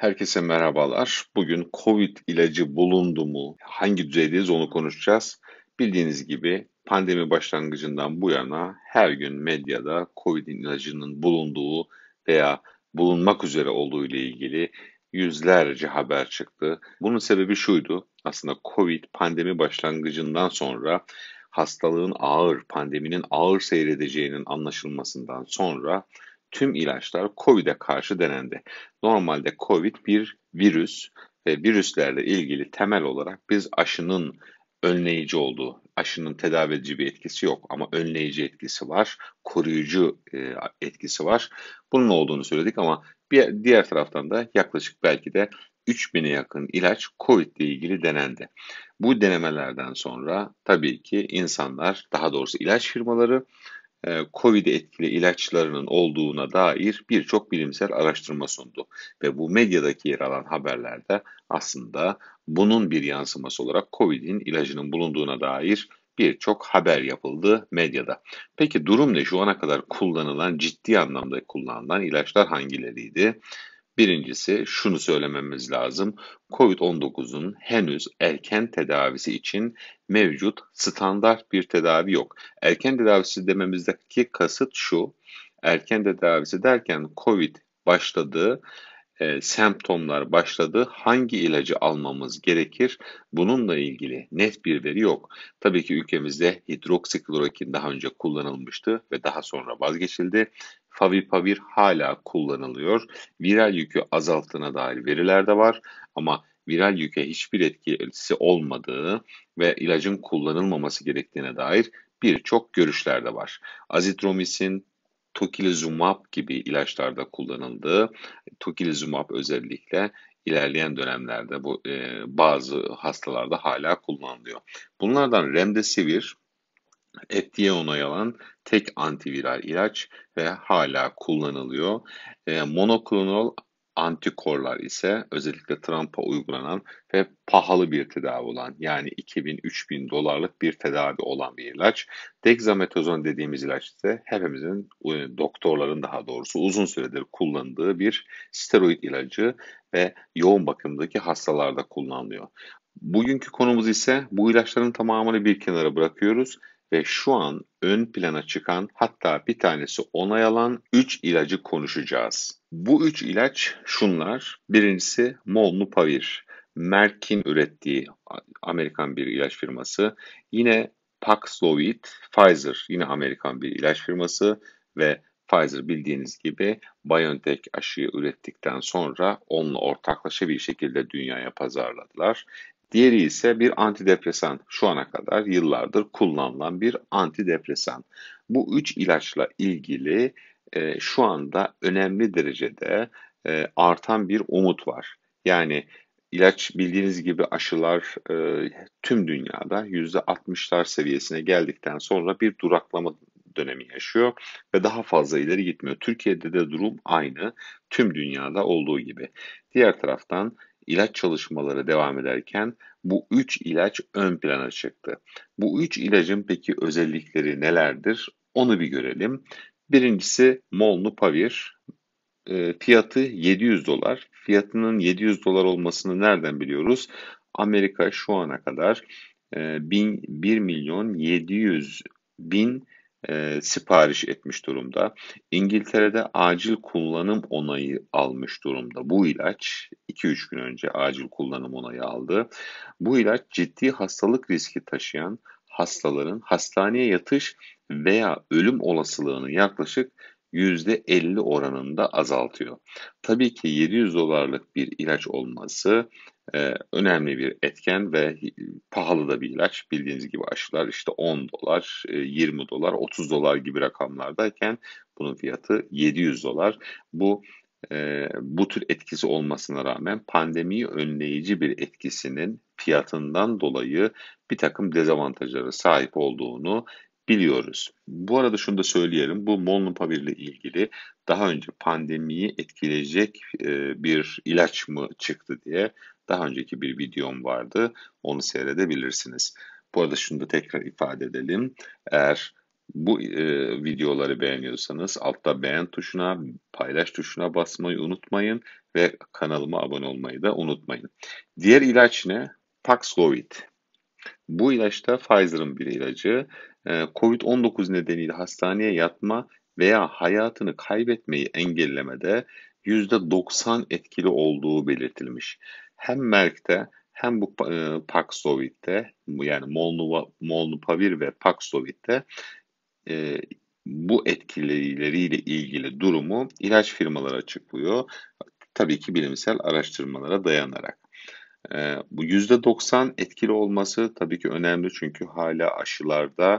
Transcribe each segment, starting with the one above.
Herkese merhabalar. Bugün COVID ilacı bulundu mu? Hangi düzeydeyiz onu konuşacağız. Bildiğiniz gibi pandemi başlangıcından bu yana her gün medyada COVID'in ilacının bulunduğu veya bulunmak üzere olduğu ile ilgili yüzlerce haber çıktı. Bunun sebebi şuydu. Aslında COVID pandemi başlangıcından sonra pandeminin ağır seyredeceğinin anlaşılmasından sonra tüm ilaçlar COVID'e karşı denendi. Normalde COVID bir virüs ve virüslerle ilgili temel olarak biz aşının önleyici olduğu, aşının tedavi edici bir etkisi yok ama önleyici etkisi var, koruyucu etkisi var. Bunun olduğunu söyledik ama bir diğer taraftan da yaklaşık belki de 3000'e yakın ilaç COVID ile ilgili denendi. Bu denemelerden sonra tabii ki insanlar, daha doğrusu ilaç firmaları COVID'e etkili ilaçlarının olduğuna dair birçok bilimsel araştırma sundu. Ve bu medyadaki yer alan haberlerde aslında bunun bir yansıması olarak COVID'in ilacının bulunduğuna dair birçok haber yapıldı medyada. Peki durum ne? Şu ana kadar kullanılan, ciddi anlamda kullanılan ilaçlar hangileriydi? Birincisi şunu söylememiz lazım. COVID-19'un henüz erken tedavisi için mevcut standart bir tedavi yok. Erken tedavisi dememizdeki kasıt şu. Erken tedavisi derken COVID başladı, semptomlar başladı. Hangi ilacı almamız gerekir? Bununla ilgili net bir veri yok. Tabii ki ülkemizde hidroksiklorokin daha önce kullanılmıştı ve daha sonra vazgeçildi. Favipiravir hala kullanılıyor. Viral yükü azalttığına dair veriler de var ama viral yüke hiçbir etkisi olmadığı ve ilacın kullanılmaması gerektiğine dair birçok görüşler de var. Azitromisin, tocilizumab gibi ilaçlarda kullanıldığı, tocilizumab özellikle ilerleyen dönemlerde bazı hastalarda hala kullanılıyor. Bunlardan remdesivir FDA onay alan tek antiviral ilaç ve hala kullanılıyor. Monoklonal antikorlar ise özellikle Trump'a uygulanan ve pahalı bir tedavi olan, yani 2000-3000 dolarlık bir tedavi olan bir ilaç. Dexamethasone dediğimiz ilaç ise hepimizin, doktorların daha doğrusu uzun süredir kullandığı bir steroid ilacı ve yoğun bakımdaki hastalarda kullanılıyor. Bugünkü konumuz ise bu ilaçların tamamını bir kenara bırakıyoruz ve şu an ön plana çıkan, hatta bir tanesi onay alan 3 ilacı konuşacağız. Bu 3 ilaç şunlar. Birincisi Molnupiravir. Merck'in ürettiği Amerikan bir ilaç firması. Yine Paxlovid, Pfizer, yine Amerikan bir ilaç firması ve Pfizer bildiğiniz gibi BioNTech aşıyı ürettikten sonra onunla ortaklaşa bir şekilde dünyaya pazarladılar. Diğeri ise bir antidepresan. Şu ana kadar yıllardır kullanılan bir antidepresan. Bu üç ilaçla ilgili şu anda önemli derecede artan bir umut var. Yani ilaç, bildiğiniz gibi aşılar tüm dünyada %60'lar seviyesine geldikten sonra bir duraklama dönemi yaşıyor ve daha fazla ileri gitmiyor. Türkiye'de de durum aynı, tüm dünyada olduğu gibi. Diğer taraftan ilaç çalışmaları devam ederken bu üç ilaç ön plana çıktı. Bu üç ilacın peki özellikleri nelerdir? Onu bir görelim. Birincisi Molnupiravir. Fiyatı 700 dolar. Fiyatının 700 dolar olmasını nereden biliyoruz? Amerika şu ana kadar 1 milyon 700 bin sipariş etmiş durumda. İngiltere'de acil kullanım onayı almış durumda. Bu ilaç 2-3 gün önce acil kullanım onayı aldı. Bu ilaç ciddi hastalık riski taşıyan hastaların hastaneye yatış veya ölüm olasılığını yaklaşık %50 oranında azaltıyor. Tabii ki 700 dolarlık bir ilaç olması önemli bir etken ve pahalı da bir ilaç. Bildiğiniz gibi aşılar işte 10 dolar, 20 dolar, 30 dolar gibi rakamlardayken bunun fiyatı 700 dolar. Bu tür etkisi olmasına rağmen pandemiyi önleyici bir etkisinin fiyatından dolayı bir takım dezavantajlara sahip olduğunu biliyoruz. Bu arada şunu da söyleyelim. Bu Molnupiravir ile ilgili daha önce pandemiyi etkileyecek bir ilaç mı çıktı diye daha önceki bir videom vardı. Onu seyredebilirsiniz. Bu arada şunu da tekrar ifade edelim. Eğer Bu videoları beğeniyorsanız altta beğen tuşuna, paylaş tuşuna basmayı unutmayın ve kanalıma abone olmayı da unutmayın. Diğer ilaç ne? Paxlovid. Bu ilaç da Pfizer'ın bir ilacı. Covid-19 nedeniyle hastaneye yatma veya hayatını kaybetmeyi engellemede %90 etkili olduğu belirtilmiş. Hem Merck'te hem bu Paxlovid'de, yani Molnupiravir ve Paxlovid'de e, bu etkileriyle ilgili durumu ilaç firmaları açıklıyor. Tabii ki bilimsel araştırmalara dayanarak. Bu %90 etkili olması tabii ki önemli çünkü hala aşılarda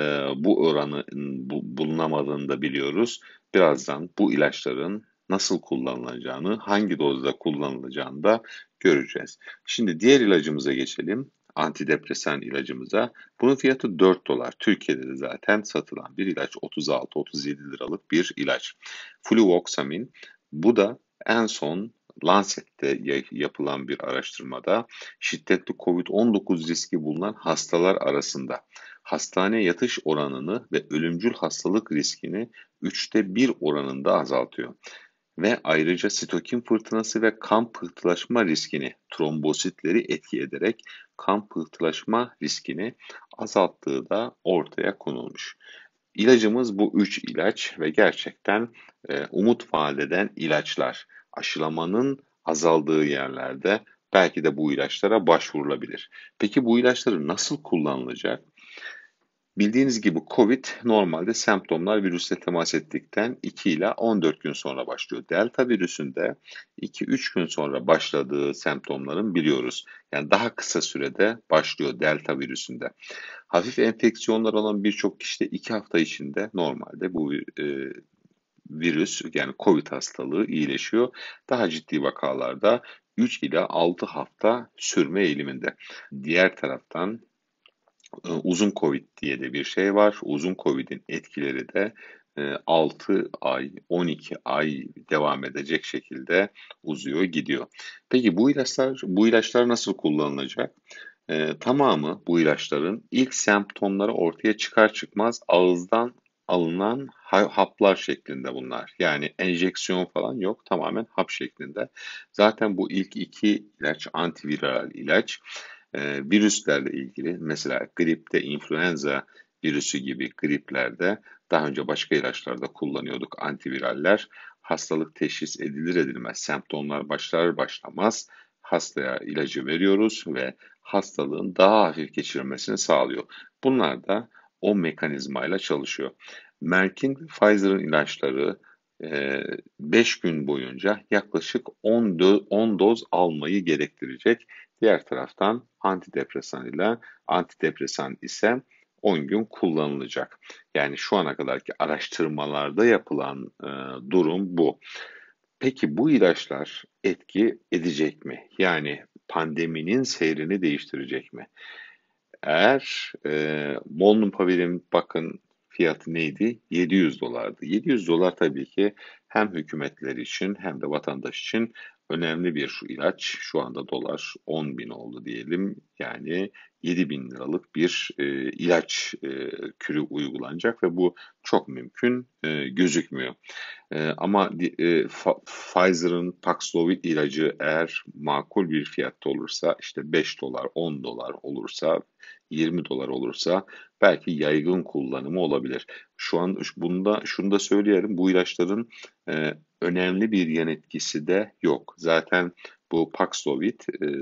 bu oranı bulunamadığını da biliyoruz. Birazdan bu ilaçların nasıl kullanılacağını, hangi dozda kullanılacağını da göreceğiz. Şimdi diğer ilacımıza geçelim. Antidepresan ilacımıza. Bunun fiyatı 4 dolar. Türkiye'de de zaten satılan bir ilaç. 36-37 liralık bir ilaç. Fluvoxamine. Bu da en son Lancet'te yapılan bir araştırmada şiddetli COVID-19 riski bulunan hastalar arasında hastane yatış oranını ve ölümcül hastalık riskini 1/3 oranında azaltıyor. Ve ayrıca sitokin fırtınası ve kan pıhtılaşma riskini, trombositleri etki ederek kan pıhtılaşma riskini azalttığı da ortaya konulmuş. İlacımız bu 3 ilaç ve gerçekten umut vaat eden ilaçlar. Aşılamanın azaldığı yerlerde belki de bu ilaçlara başvurulabilir. Peki bu ilaçları nasıl kullanılacak? Bildiğiniz gibi COVID normalde semptomlar virüsle temas ettikten 2 ila 14 gün sonra başlıyor. Delta virüsünde 2-3 gün sonra başladığı semptomların biliyoruz. Yani daha kısa sürede başlıyor delta virüsünde. Hafif enfeksiyonlar olan birçok kişide 2 hafta içinde normalde bu virüs yani COVID hastalığı iyileşiyor. Daha ciddi vakalarda 3 ila 6 hafta sürme eğiliminde. Diğer taraftan uzun COVID diye de bir şey var. Uzun COVID'in etkileri de 6 ay, 12 ay devam edecek şekilde uzuyor gidiyor. Peki bu ilaçlar nasıl kullanılacak? Tamamı bu ilaçların ilk semptomları ortaya çıkar çıkmaz ağızdan alınan haplar şeklinde bunlar. Yani enjeksiyon falan yok, tamamen hap şeklinde. Zaten bu ilk iki ilaç antiviral ilaç. Virüslerle ilgili mesela gripte influenza virüsü gibi griplerde daha önce başka ilaçlarda kullanıyorduk antiviraller. Hastalık teşhis edilir edilmez, semptomlar başlar başlamaz hastaya ilacı veriyoruz ve hastalığın daha hafif geçirilmesini sağlıyor. Bunlar da o mekanizmayla çalışıyor. Merck'in Pfizer'ın ilaçları 5 gün boyunca yaklaşık 10 doz almayı gerektirecek. Diğer taraftan antidepresan ise 10 gün kullanılacak. Yani şu ana kadarki araştırmalarda yapılan durum bu. Peki bu ilaçlar etki edecek mi? Yani pandeminin seyrini değiştirecek mi? Eğer Molnupiravir bakın fiyatı neydi? 700 dolardı. 700 dolar tabii ki hem hükümetler için hem de vatandaş için önemli bir ilaç. Şu anda dolar 10 bin oldu diyelim. Yani 7 bin liralık bir ilaç kürü uygulanacak ve bu çok mümkün gözükmüyor. Ama Pfizer'ın Paxlovid ilacı eğer makul bir fiyatta olursa işte 5 dolar, 10 dolar olursa, 20 dolar olursa belki yaygın kullanımı olabilir. Şu an şunu da söyleyelim, bu ilaçların önemli bir yan etkisi de yok. Zaten bu Paxlovid,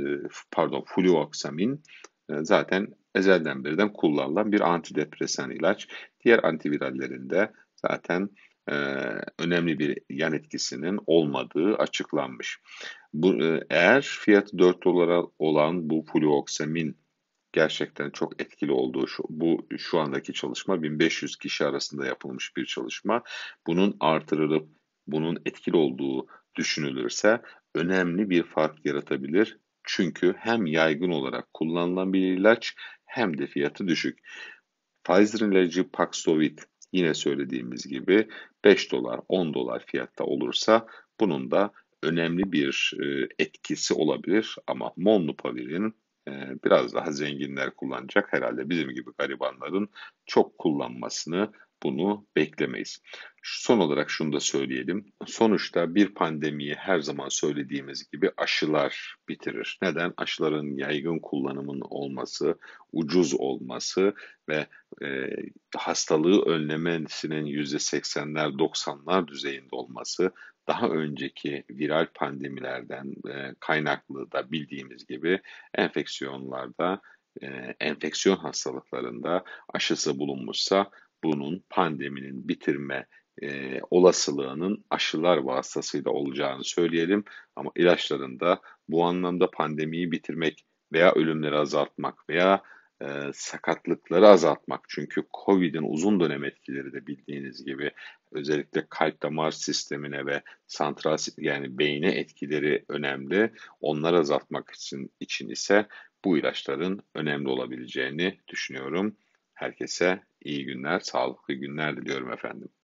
Fluvoxamine zaten ezelden berinden kullanılan bir antidepresan ilaç. Diğer antivirallerinde zaten e, önemli bir yan etkisinin olmadığı açıklanmış. Eğer fiyatı 4 dolara olan bu fluoksamin gerçekten çok etkili olduğu şu andaki çalışma 1500 kişi arasında yapılmış bir çalışma. Bunun artırılıp bunun etkili olduğu düşünülürse önemli bir fark yaratabilir. Çünkü hem yaygın olarak kullanılan bir ilaç hem de fiyatı düşük. Pfizer'ın ilacı Paxlovid yine söylediğimiz gibi 5 dolar 10 dolar fiyatta olursa bunun da önemli bir etkisi olabilir ama Molnupiravir biraz daha zenginler kullanacak. Herhalde bizim gibi garibanların çok kullanmasını bunu beklemeyiz. Son olarak şunu da söyleyelim. Sonuçta bir pandemiyi her zaman söylediğimiz gibi aşılar bitirir. Neden? Aşıların yaygın kullanımın olması, ucuz olması ve e, hastalığı önlemesinin %80'ler 90'lar düzeyinde olması daha önceki viral pandemilerden kaynaklı da bildiğimiz gibi enfeksiyonlarda, enfeksiyon hastalıklarında aşısı bulunmuşsa bunun pandeminin bitirme olasılığının aşılar vasıtasıyla olacağını söyleyelim. Ama ilaçların da bu anlamda pandemiyi bitirmek veya ölümleri azaltmak veya sakatlıkları azaltmak. Çünkü COVID'in uzun dönem etkileri de bildiğiniz gibi özellikle kalp damar sistemine ve santral yani beyne etkileri önemli. Onları azaltmak için ise bu ilaçların önemli olabileceğini düşünüyorum. Herkese iyi günler, sağlıklı günler diliyorum efendim.